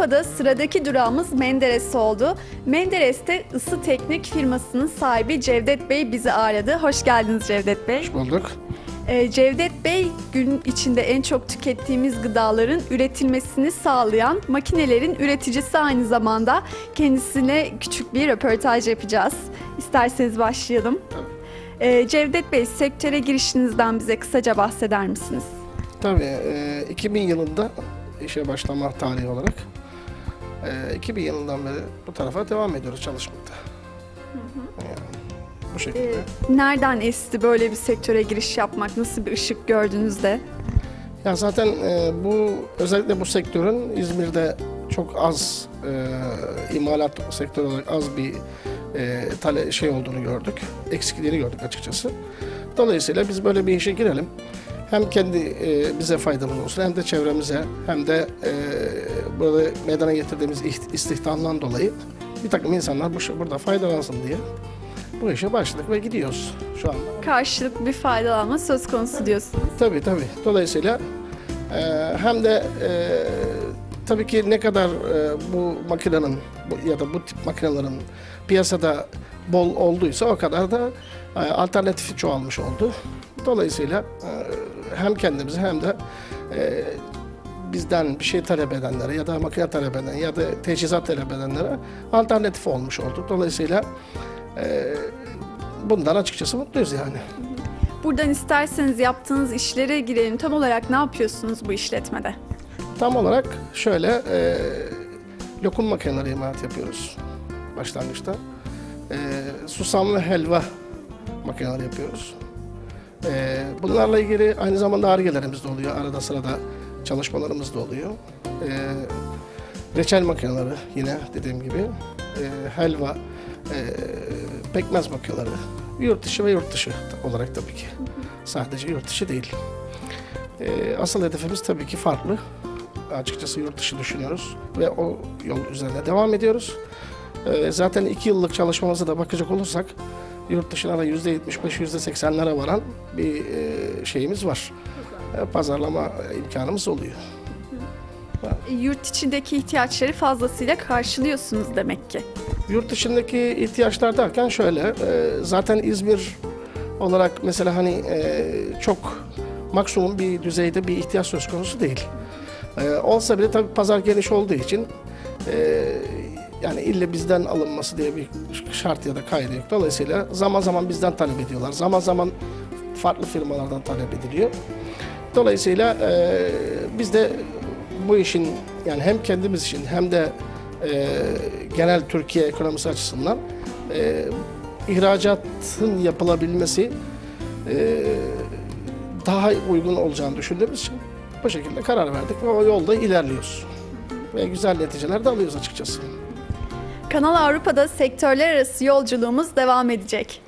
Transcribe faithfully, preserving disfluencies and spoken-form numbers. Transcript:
Avrupa'da sıradaki durağımız Menderes oldu. Menderes'te ısı teknik firmasının sahibi Cevdet Bey bizi ağırladı. Hoş geldiniz Cevdet Bey. Hoş bulduk. Ee, Cevdet Bey, gün içinde en çok tükettiğimiz gıdaların üretilmesini sağlayan makinelerin üreticisi aynı zamanda. Kendisine küçük bir röportaj yapacağız. İsterseniz başlayalım. Ee, Cevdet Bey, sektöre girişinizden bize kısaca bahseder misiniz? Tabii e, iki bin yılında işe başlama tarihi olarak e, iki bin yılından beri bu tarafa devam ediyoruz çalışmakta. Hı hı. Yani, bu şekilde. Ee, nereden esti böyle bir sektöre giriş yapmak? Nasıl bir ışık gördünüz de? Ya zaten e, bu özellikle bu sektörün İzmir'de çok az e, imalat sektörü olarak az bir e, tale şey olduğunu gördük. Eksikliğini gördük açıkçası. Dolayısıyla biz böyle bir işe girelim. Hem kendi e, bize faydamız olsun, hem de çevremize, hem de e, burada meydana getirdiğimiz istihdamdan dolayı bir takım insanlar bu, burada faydalansın diye bu işe başladık ve gidiyoruz şu anda. Karşılıklı bir faydalanma söz konusu diyorsunuz. Tabii tabii. Dolayısıyla e, hem de e, tabii ki ne kadar e, bu makinenin bu, ya da bu tip makinelerin piyasada bol olduysa o kadar da e, alternatifi çoğalmış oldu. Dolayısıyla e, hem kendimize hem de e, bizden bir şey talep edenlere ya da makine talep edenlere ya da teçhizat talep edenlere alternatif olmuş oldu. Dolayısıyla e, bundan açıkçası mutluyuz yani. Buradan isterseniz yaptığınız işlere girelim. Tam olarak ne yapıyorsunuz bu işletmede? Tam olarak şöyle e, lokum makineleri imalat yapıyoruz başlangıçta. E, susam ve helva makineleri yapıyoruz. E, bunlarla ilgili aynı zamanda ar-ge'lerimiz de oluyor. Arada sırada çalışmalarımız da oluyor. E, reçel makineleri yine dediğim gibi. E, helva, e, pekmez makineleri. Yurt dışı ve yurt dışı olarak tabii ki. Sadece yurt dışı değil. E, asıl hedefimiz tabii ki farklı. Açıkçası yurt dışı düşünüyoruz ve o yol üzerine devam ediyoruz. E, zaten iki yıllık çalışmamıza da bakacak olursak yurt dışına da yüzde yetmiş beş, yüzde seksenlere varan bir e, şeyimiz var. E, pazarlama imkanımız oluyor. E, Yurt içindeki ihtiyaçları fazlasıyla karşılıyorsunuz demek ki. Yurt dışındaki ihtiyaçlar derken şöyle, e, zaten İzmir olarak mesela hani e, çok maksimum bir düzeyde bir ihtiyaç söz konusu değil. E, olsa bile tabii pazar geniş olduğu için e, yani ille bizden alınması diye bir şart ya da kaydı yok. Dolayısıyla zaman zaman bizden talep ediyorlar. Zaman zaman farklı firmalardan talep ediliyor. Dolayısıyla e, biz de bu işin yani hem kendimiz için hem de e, genel Türkiye ekonomisi açısından e, ihracatın yapılabilmesi e, daha uygun olacağını düşündüğümüz için bu şekilde karar verdik ve o yolda ilerliyoruz. Ve güzel neticeler de alıyoruz açıkçası. Kanal Avrupa'da sektörler arası yolculuğumuz devam edecek.